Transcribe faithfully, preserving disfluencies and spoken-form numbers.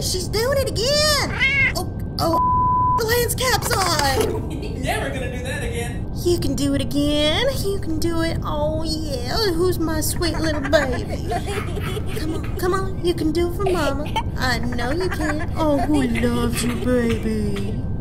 she's doing it again. Oh, oh, the land's cap's on. Never gonna do that again. You can do it again. You can do it. Oh, yeah. Who's my sweet little baby? Come on, come on. You can do it for Mama. I know you can. Oh, who loves you, baby?